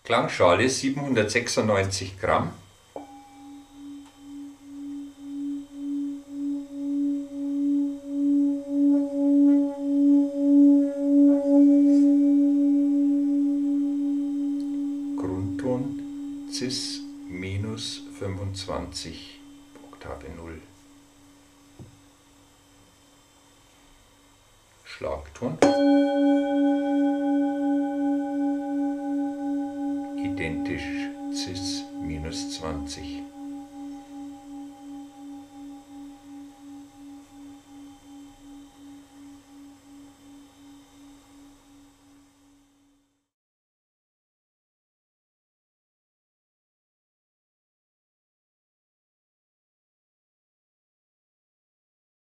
Klangschale 796 Gramm. Grundton Cis minus 25, Oktave 0. Schlagton identisch Cis minus 20.